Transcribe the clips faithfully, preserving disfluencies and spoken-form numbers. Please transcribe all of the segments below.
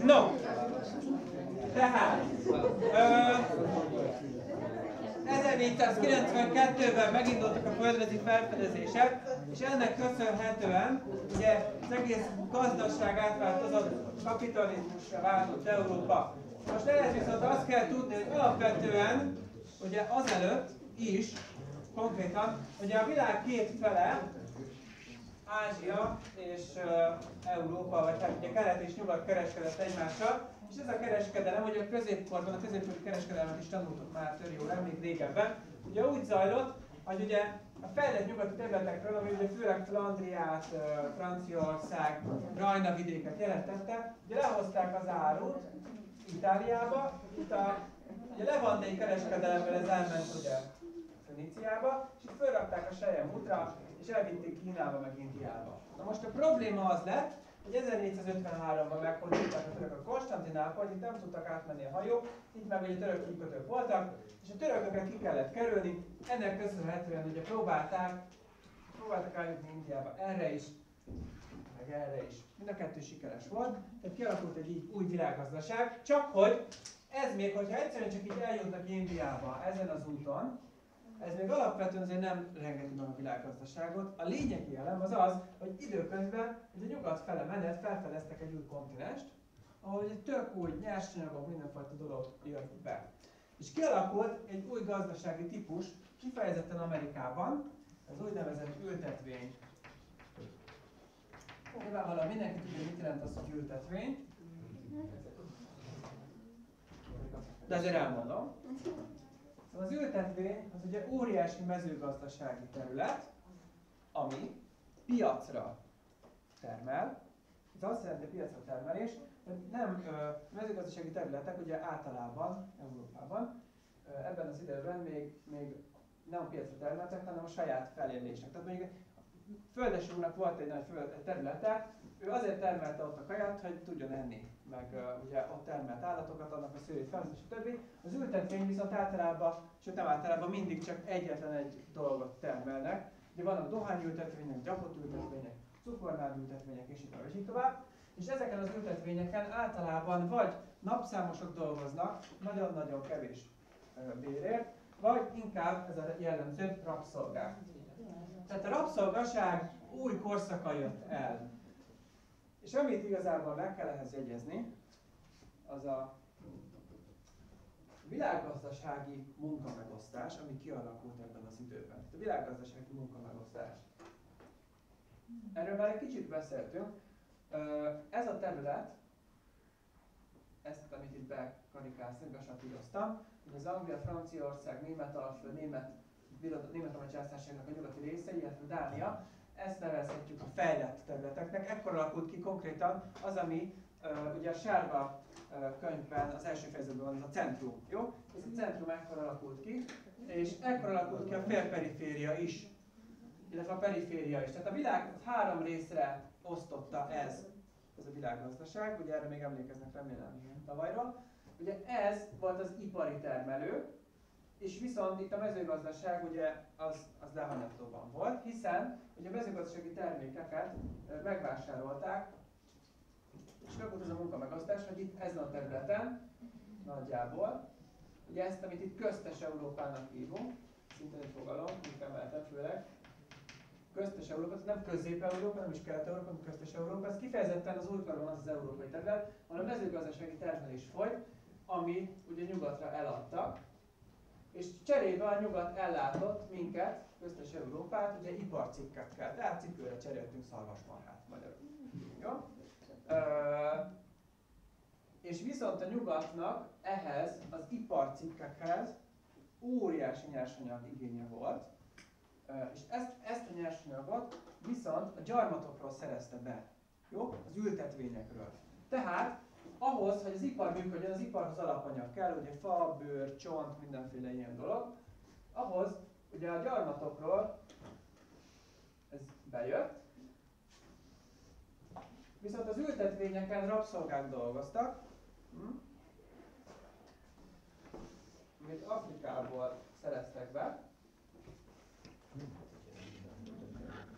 No, tehát ö, ezernégyszázkilencvenkettőben megindultak a földrajzi felfedezések, és ennek köszönhetően ugye az egész gazdaság átváltozott, kapitalizmusra váltott Európa. Most ehhez viszont azt kell tudni, hogy alapvetően ugye azelőtt is konkrétan, ugye a világ két fele, Ázsia és uh, Európa, vagy hát ugye kelet és nyugat kereskedett egymással, és ez a kereskedelem, ugye a középkorban, a középkori kereskedelmet is tanultuk már Törióra, még régebben, ugye úgy zajlott, hogy ugye a fejlett nyugati területekről, ami ugye főleg Flandriát, uh, Franciaország, Rajna vidéket jelentette, ugye lehozták az árut Itáliába, itt a ugye levandai kereskedelemből ez elment ugye Föníciába, és itt fölrakták a Selyem útra, és elvitték Kínába meg Indiába. Na most a probléma az lett, hogy ezernégyszázötvenháromban meghódították a törökök Konstantinápolyt, itt nem tudtak átmenni a hajók, itt meg ugye török kikötők voltak, és a törököket ki kellett kerülni, ennek köszönhetően ugye próbálták, próbáltak eljutni Indiába erre is, meg erre is. Mind a kettő sikeres volt, tehát kialakult egy így új világgazdaság, csak hogy ez még, hogyha egyszerűen csak így eljutnak Indiába ezen az úton, ez még alapvetően azért nem rengeti meg a világgazdaságot. A lényegi elem az az, hogy időközben ugye nyugat fele menet felfedeztek egy új kontinenst, ahol egy tök új nyersanyagok, mindenfajta dolog jött be. És kialakult egy új gazdasági típus, kifejezetten Amerikában, az úgynevezett ültetvény. Nyilvánvalóan mindenki tudja, mit jelent az, hogy ültetvény. De azért elmondom. Az ültetvény az ugye óriási mezőgazdasági terület, ami piacra termel. Ez azt jelenti, a piacra termelés, hogy nem ö, mezőgazdasági területek ugye általában Európában ö, ebben az időben még, még nem a piacra termeltek, hanem a saját felélésnek. Tehát mondjuk Földes úrnak volt egy nagy föld, területe, ő azért termelte ott a kaját, hogy tudjon enni, meg uh, ugye ott termelt állatokat, annak a szőlét felhasználás, stb. Az ültetvény viszont általában, sőt nem általában mindig csak egyetlen egy dolgot termelnek. Ugye vannak dohányültetvények, gyapott ültetvények, cukornád ültetvények, és így tovább, és így tovább. És ezeken az ültetvényeken általában vagy napszámosok dolgoznak, nagyon-nagyon kevés uh, bérért, vagy inkább ez a jellemző rabszolgák. Tehát a rabszolgaság új korszaka jött el. És amit igazából meg kell ehhez jegyezni, az a világgazdasági munkamegosztás, ami kialakult ebben az időben. A világgazdasági munkamegosztás. Erről már egy kicsit beszéltünk. Ez a terület, ezt, amit itt bekarikáztam, besatíroztam, hogy az Anglia, Franciaország, Németalföld, Német Német-Romány Császárságnak a nyugati része, illetve Dánia, ezt nevezhetjük a fejlett területeknek. Ekkor alakult ki konkrétan az, ami uh, ugye a sárga uh, könyvben az első fejezetben van, ez a centrum, jó? Ez a centrum ekkor alakult ki, és ekkor alakult ki a félperiféria is, illetve a periféria is. Tehát a világ három részre osztotta ez, ez a világgazdaság, ugye erre még emlékeznek remélem tavalyról. Ugye ez volt az ipari termelő, és viszont itt a mezőgazdaság ugye az, az lehanyattóban volt, hiszen ugye a mezőgazdasági termékeket megvásárolták, és akkor az a munkamegosztás, hogy itt ezen a területen nagyjából, ugye ezt, amit itt köztes Európának hívunk, szintén egy fogalom, mit emeltem főleg, köztes Európa, nem Közép-Európa, nem is Kelet-Európa, hanem köztes Európa, ez kifejezetten az újkorban az az európai terület, ahol a mezőgazdasági termelés folyt, ami ugye nyugatra eladtak, és cserébe a nyugat ellátott minket, köztes Európát, ugye iparcikkekkel, tehát cipőre cseréltünk szarvasmarhát magyarul. Jó? Ö, és viszont a nyugatnak ehhez, az iparcikkekhez óriási nyersanyag igénye volt, ö, és ezt, ezt a nyersanyagot viszont a gyarmatokról szerezte be, jó? Az ültetvényekről. Tehát ahhoz, hogy az ipar működjön, az iparhoz alapanyag kell, ugye fa, bőr, csont, mindenféle ilyen dolog. Ahhoz, ugye a gyarmatokról ez bejött, viszont az ültetvényeken rabszolgák dolgoztak, hm? amit Afrikából szereztek be.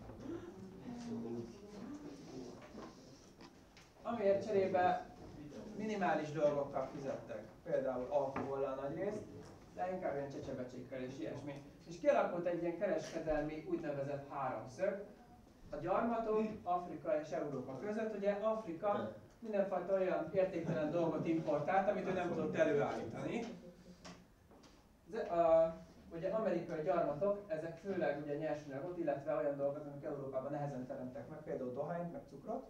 Amiért cserébe minimális dolgokkal fizettek, például alkohollal nagy részt, de inkább ilyen csecsebecsékkel és ilyesmi. És kialakult egy ilyen kereskedelmi úgynevezett háromszög, a gyarmatok, Afrika és Európa között. Ugye Afrika mindenfajta olyan értéktelen dolgot importált, amit ő nem tudott előállítani. A, ugye amerikai gyarmatok, ezek főleg ugye nyersanyagot, illetve olyan dolgokat, amik Európában nehezen teremtek meg, például dohányt, meg cukrot.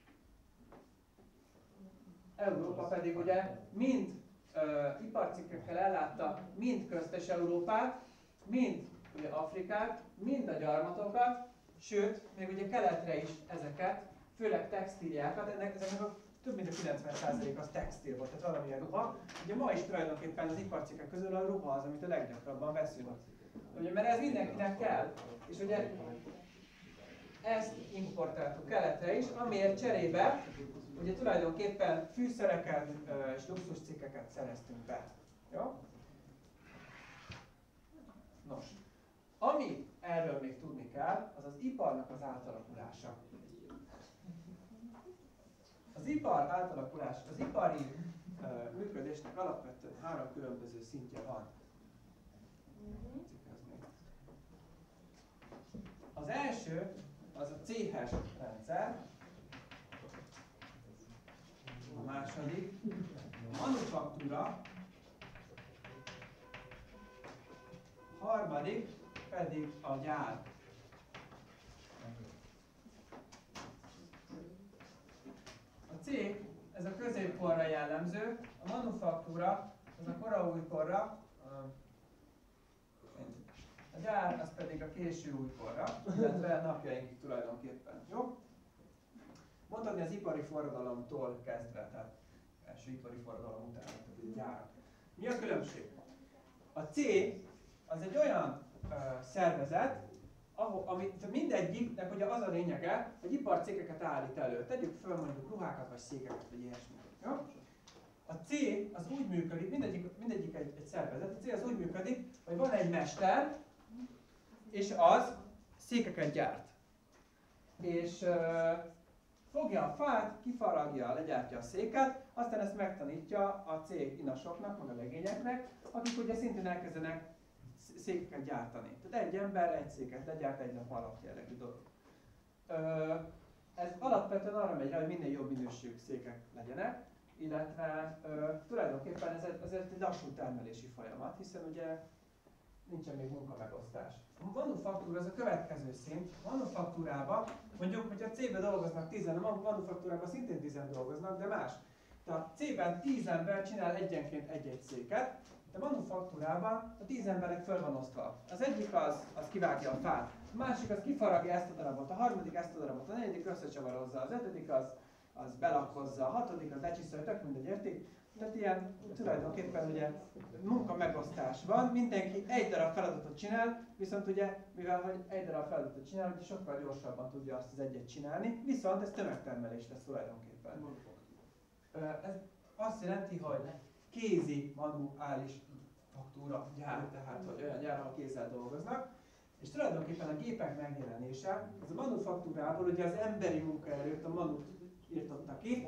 Európa pedig ugye mind uh, iparcikkekkel ellátta mind köztes Európát, mind ugye Afrikát, mind a gyarmatokat, sőt, még ugye keletre is ezeket, főleg textíliákat, ennek, ezeknek a több mint a kilencven százalék az textil volt, tehát valamilyen ruha. Ugye ma is tulajdonképpen az iparcikkek közül a ruha az, amit a leggyakrabban veszünk. Ugye, mert ez mindenkinek kell, és ugye ezt importáltuk keletre is, amiért cserébe ugye tulajdonképpen fűszereket és luxuscikkeket szereztünk be. Jó? Nos, ami erről még tudni kell, az az iparnak az átalakulása. Az ipar átalakulás, az ipari uh, működésnek alapvetően három különböző szintje van. Az első az a céhes rendszer, a második a manufaktúra, a harmadik pedig a gyár. A cég, ez a középkorra jellemző, a manufaktúra, ez a koraújkorra, a gyár, az pedig a késő újkorra, illetve napjainkig tulajdonképpen. Jó? Mondhatni az ipari forradalomtól kezdve, tehát első ipari forradalom után, tehát a gyárak. Mi a különbség? A cég az egy olyan uh, szervezet, ahol, ami, mindegyiknek ugye az a lényege, hogy iparcégeket állít elő. Tegyük föl mondjuk ruhákat, vagy székeket, vagy ilyesmi. Jó? A cég az úgy működik, mindegyik, mindegyik egy, egy szervezet, a cég az úgy működik, hogy van egy mester, és az székeket gyárt. És uh, fogja a fát, kifaragja, legyártja a széket, aztán ezt megtanítja a cég inasoknak, meg a legényeknek, akik ugye szintén elkezdenek székeket gyártani. Tehát egy ember egy széket legyárt egy nap alatt jellegű dolog. Ö, ez alapvetően arra megy rá, hogy minél jobb minőségű székek legyenek, illetve ö, tulajdonképpen ez, ez egy lassú termelési folyamat, hiszen ugye nincsen még munkamegosztás. A manufaktúra az a következő szint. A manufaktúrában, mondjuk, hogy a cégben dolgoznak tízen, a manufaktúrában szintén tízen dolgoznak, de más. Tehát a cégben tíz ember csinál egyenként egy-egy széket, de manufaktúrában a tíz emberek föl van osztva. Az egyik az, az kivágja a fát, a másik az kifaragja ezt a darabot, a harmadik ezt a darabot, a negyedik összecsavarozza, az ötödik az, az belakkozza, a hatodik az lecsiszolja, tök mindegy, értik? Tehát ilyen tulajdonképpen ugye munka megosztás van, mindenki egy darab feladatot csinál, viszont ugye, mivel hogy egy darab feladatot csinál, ugye sokkal gyorsabban tudja azt az egyet csinálni, viszont ez tömegtermelés lesz tulajdonképpen. Ez azt jelenti, hogy kézi manuális faktúra gyár, tehát hogy olyan gyár, ahol kézzel dolgoznak, és tulajdonképpen a gépek megjelenése, az a manufaktúrából ugye az emberi munkaerőt, a manut írtotta ki,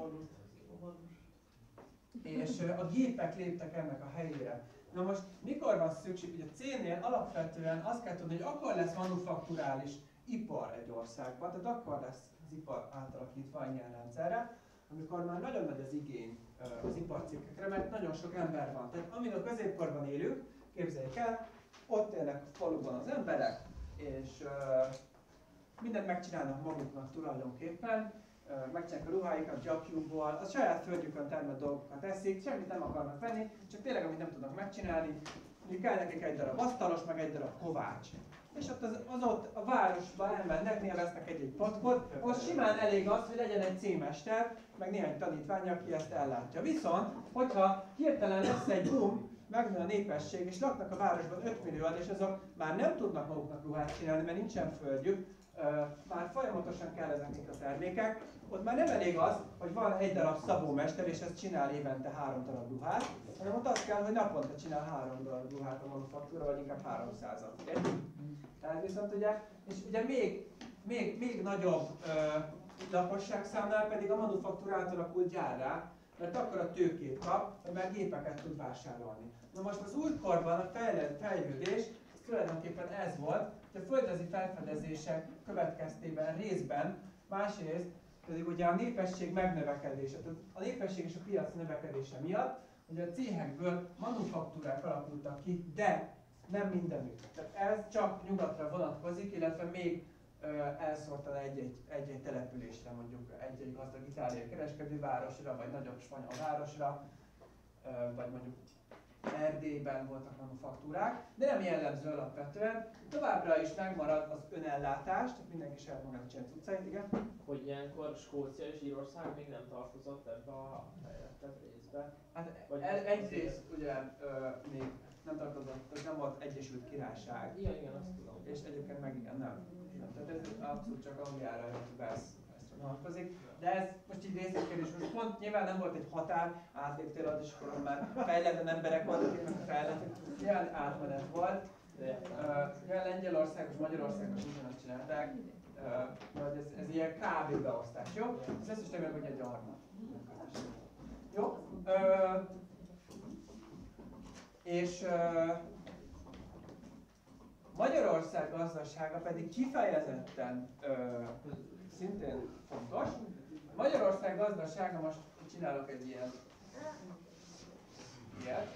és a gépek léptek ennek a helyére. Na most mikor van szükség, ugye a cégnél alapvetően azt kell tudni, hogy akkor lesz manufakturális ipar egy országban, tehát akkor lesz az ipar átalakítva ilyen rendszerre, amikor már nagyon nagy az igény az iparcikkekre, mert nagyon sok ember van. Tehát amin a középkorban élünk, képzeljék el, ott élnek a faluban az emberek, és uh, mindent megcsinálnak maguknak tulajdonképpen, uh, megcsinálják a ruháikat gyapjukból, a saját földjükön termett dolgokat eszik, semmit nem akarnak venni, csak tényleg amit nem tudnak megcsinálni, mondjuk kell nekik egy darab asztalos, meg egy darab kovács. És ott az, az ott a városban elmennek, néha vesznek egy-egy patkot, most simán elég az, hogy legyen egy cémester, meg néhány tanítvány, aki ezt ellátja. Viszont, hogyha hirtelen lesz egy boom, megnő a népesség, és laknak a városban öt millióan, és azok már nem tudnak maguknak ruhát csinálni, mert nincsen földjük, már folyamatosan kell ezeknek a termékek, ott már nem elég az, hogy van egy darab szabómester, és ez csinál évente három darab ruhát, hanem ott az kell, hogy naponta csinál három darab ruhát a manufaktúra, vagy inkább háromszázat. Tehát viszont ugye, és ugye még, még, még nagyobb ö, lakosságszámnál pedig a manufaktúra átalakult gyárrá, mert akkor a tőkét kap, mert gépeket tud vásárolni. Na most az újkorban a fejlődés tulajdonképpen ez volt, hogy a földrajzi felfedezések következtében részben, másrészt pedig ugye a népesség megnövekedése, tehát a népesség és a piac növekedése miatt, hogy a céhekből manufaktúrák alakultak ki, de nem mindenütt. Tehát ez csak nyugatra vonatkozik, illetve még ö, elszórtan egy-egy, egy-egy településre, mondjuk egy-egy gazdag itáliai kereskedővárosra, vagy nagyobb spanyol városra, ö, vagy mondjuk Erdélyben voltak manufaktúrák, de nem jellemző alapvetően. Továbbra is megmarad az önellátás, tehát mindenki saját magának csinál cuccait, igen. Hogy ilyenkor Skócia és Írország még nem tartozott ebbe a fejlettebb részbe? Hát Vagy el, egyrészt ugye ö, még nem tartozott, ez nem volt Egyesült Királyság. Igen, igen, azt tudom. És egyébként meg igen, nem. nem. Tehát ez abszolút csak Angliára, illetve ezt vonatkozik. De ez most így részletkérdés, most pont nyilván nem volt egy határ, átléptél ott, és akkor már fejletlen emberek voltak, akik fejlettek. Ilyen átmenet volt. Uh, Lengyelország és Magyarország is ugyanazt csinálták. Uh, ez, ez ilyen kb. Beosztás, jó? Ez összes többet, hogy egy harmad. Jó? Uh, és uh, Magyarország gazdasága pedig kifejezetten uh, szintén fontos. Magyarország gazdasága, most csinálok egy ilyen ilyet.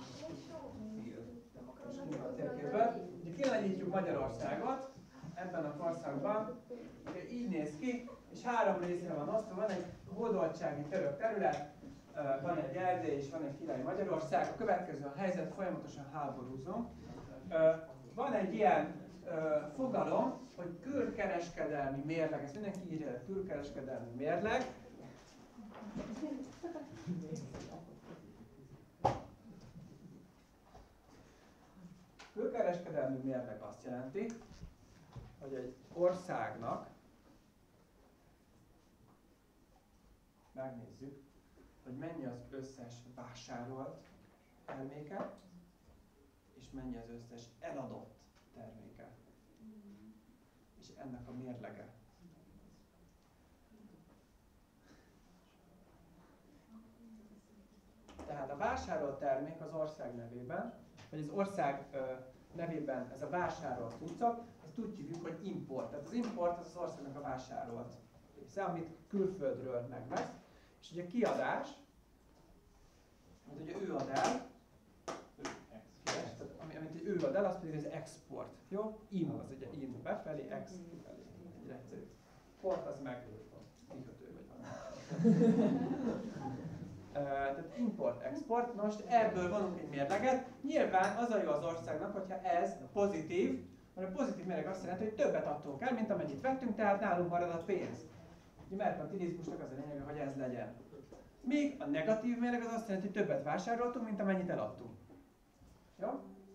A térképben. Ugye kilányítjuk Magyarországot ebben a korszakban. Ugye így néz ki, és három részre van osztva. Van egy hódoltsági török terület, van egy Erdély és van egy királyi Magyarország. A következő a helyzet, folyamatosan háborúzunk. Van egy ilyen fogalom, hogy külkereskedelmi mérleg. Ezt mindenki írja, hogy külkereskedelmi mérleg. Külkereskedelmi mérleg azt jelenti, hogy egy országnak megnézzük, hogy mennyi az összes vásárolt terméke, és mennyi az összes eladott terméke. És ennek a mérlege. Tehát a vásárolt termék az ország nevében, vagy az ország ö, nevében ez a vásárolt cuccok, azt úgy hívjuk, hogy import. Tehát az import az az országnak a vásárolt része, amit külföldről megvesz. És ugye kiadás, amit ugye ő ad el, tehát, amit ő ad el, az pedig az export. Jó? In az ugye in befelé, ex kifelé. Egy egyszerű. Port az meg kikötő vagy valami. Tehát import-export. Most ebből vonunk egy mérleget. Nyilván az a jó az országnak, hogyha ez pozitív, mert a pozitív mérleg azt jelenti, hogy többet adtunk el, mint amennyit vettünk, tehát nálunk marad a pénz. A merkantilizmusnak az a lényege, hogy ez legyen. Míg a negatív mérleg az azt jelenti, hogy többet vásároltunk, mint amennyit eladtunk. Jó?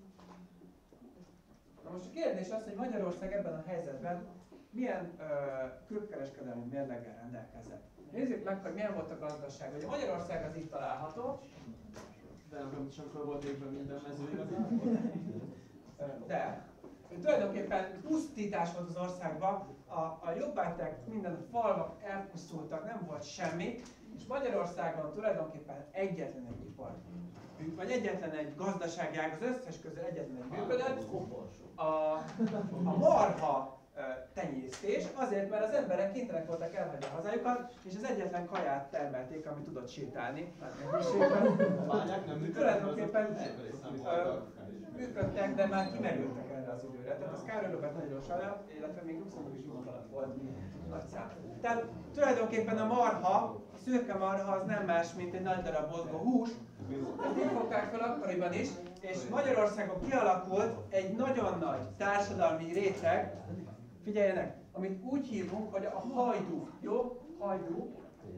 Na most a kérdés az, hogy Magyarország ebben a helyzetben milyen uh, külkereskedelmi mérleggel rendelkezett. Nézzük meg, hogy milyen volt a gazdaság. Ugye Magyarország az itt található. De nem csak volt évben minden mező igazából. De tulajdonképpen pusztítás volt az országban, a, a jobbágytek, minden a falvak elpusztultak, nem volt semmi, és Magyarországon tulajdonképpen egyetlen egy ipar, vagy egyetlen egy gazdasági ág, az összes közül egyetlen egy működött, a, a marha tenyésztés, azért, mert az emberek kénytelenek voltak elhagyni a hazájukat, és az egyetlen kaját termelték, ami tudott sétálni. Tulajdonképpen működtek, de már kimerültek erre az időre. Tehát az Károly Róbert nagyon gyorsan, illetve még Luxemburg is nyugat alatt volt nagy szám. Tehát tulajdonképpen a marha, a szürke marha az nem más, mint egy nagy darab mozgó hús. Ezt így fogták fel akkoriban is, és Magyarországon kialakult egy nagyon nagy társadalmi réteg, figyeljenek, amit úgy hívunk, hogy a hajdú, jó? Hajdú.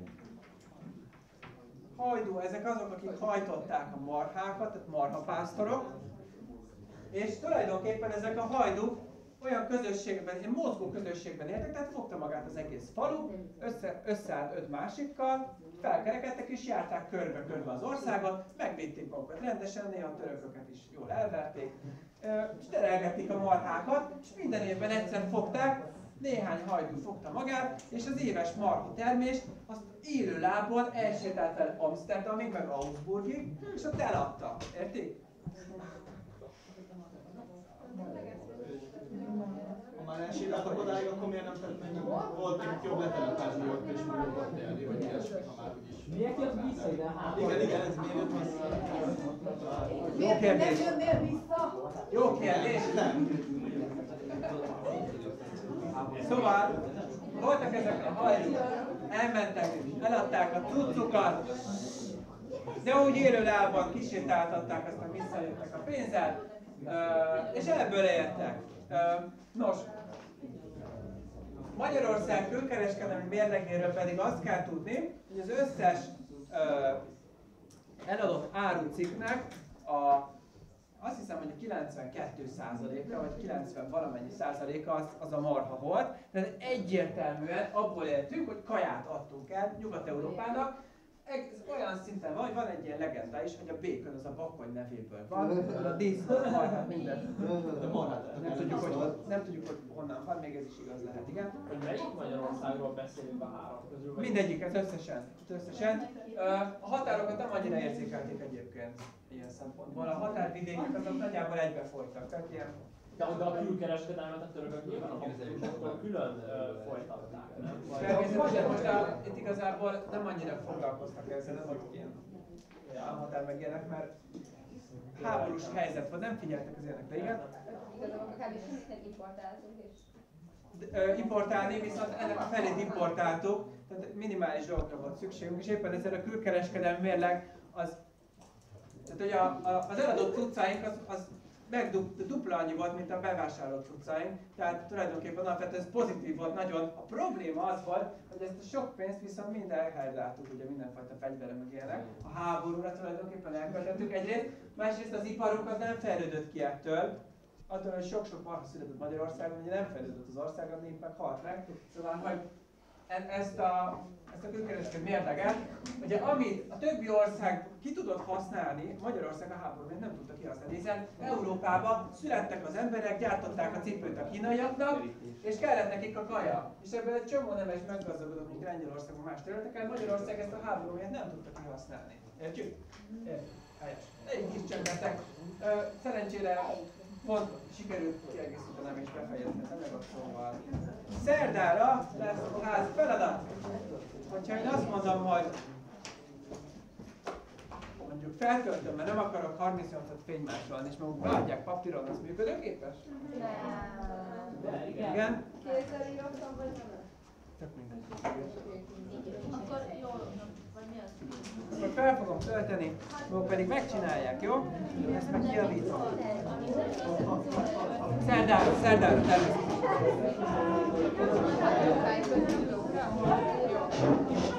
Hajdú, ezek azok, akik hajtották a marhákat, tehát marhapásztorok. És tulajdonképpen ezek a hajdúk olyan közösségben, ilyen mozgó közösségben éltek, tehát fogta magát az egész falu, össze, összeállt öt másikkal, felkerekedtek és járták körbe-körbe az országot, megvédték magukat rendesen, néha a törököket is jól elverték, és terelgették a marhákat, és minden évben egyszer fogták, néhány hajdú fogta magát, és az éves marha termést azt élő lábon elsétált fel Amsterdamig, meg Augsburgig, és ott eladta. Értik? Ha már elsétáltak odáig, akkor miért nem tett meg? Volt nekik jobb letelepezni ott és mondjuk ott élni, vagy ilyesmi, ha már úgyis. Miért jött vissza ide a hátra? Igen, igen, ez miért jött vissza? Jó kérdés. Nem jönnél vissza? Jó kérdés. Szóval, voltak ezek a hajók, elmentek, eladták a cuccukat, de úgy élő lábban kisétáltatták, aztán visszajöttek a pénzzel, és ebből éltek. Nos, Magyarország külkereskedelmi mérlegéről pedig azt kell tudni, hogy az összes eladott árucikknek a azt hiszem, hogy a kilencvenkettő százaléka, vagy kilencven valamennyi százaléka az, az a marha volt. Tehát egyértelműen abból éltünk, hogy kaját adtunk el Nyugat-Európának. Ez olyan szinten van, hogy van egy ilyen legenda is, hogy a békön az a bakony nevéből van. A disznó, a marhát, minden. Nem tudjuk, hogy, nem tudjuk, hogy honnan van, még ez is igaz lehet, igen. Hogy melyik Magyarországról beszélünk a három közül? Mindegyik, ez összesen. összesen. A határokat nem annyira érzékelték egyébként ilyen szempontból. A határvidékek azok nagyjából egybe folytak. Tehát ilyen... De oda a külkereskedelmet a törökök nyilván a habsburgoktól külön uh, folytatták, nem? Természetesen most a, itt igazából nem annyira foglalkoztak ezzel, ez ott ilyen határ meg ilyenek, mert háborús helyzet van, nem figyeltek az ilyenekre, igen? Igazából kb. Semmit importáltunk és... Importálni, viszont ennek a felét importáltuk, tehát minimális dolgokra volt szükségünk, és éppen ezért a külkereskedelmi mérleg az, tehát hogy a, a, az eladott cuccaink az, az meg dupla annyi volt, mint a bevásárolt cuccaink, tehát tulajdonképpen alapvetően ez pozitív volt nagyon. A probléma az volt, hogy ezt a sok pénzt viszont mind elhelyeztük, ugye mindenfajta fegyverre meg ilyenek. A háborúra tulajdonképpen elköltöttük egyrészt, másrészt az iparunk az nem fejlődött ki ettől, attól, hogy sok-sok marha született Magyarországon, ugye nem fejlődött az ország, a nép meg halt meg. Szóval, hogy ezt a, ezt a külkereskedelmi mérleget, ugye amit a többi ország ki tudott használni, Magyarország a háborúban nem tudta kihasználni, hiszen Európában születtek az emberek, gyártották a cipőt a kínaiaknak, és kellett nekik a kaja. És ebből egy csomó nemes meggazdagodott, mint Lengyelországban más területeken, Magyarország ezt a háború miatt nem tudta kihasználni. Értjük? Helyes. Egy kis csöndetek. Szerencsére pont sikerült kiegészítenem és befejezni az anyagot, szóval szerdára lesz a ház feladat. Hogyha én azt mondom, hogy mondjuk feltöltöm, mert nem akarok harmincnyolcat fénymásolni, és maguk beadják papíron, az működőképes? Nem. Igen? Kézzel írtam, vagy nem? Tök mindegy. Akkor jól, vagy mi az? Akkor fel fogom tölteni, maguk pedig megcsinálják, jó? Ezt meg kijavítom. Szerdára, szerdára természetesen.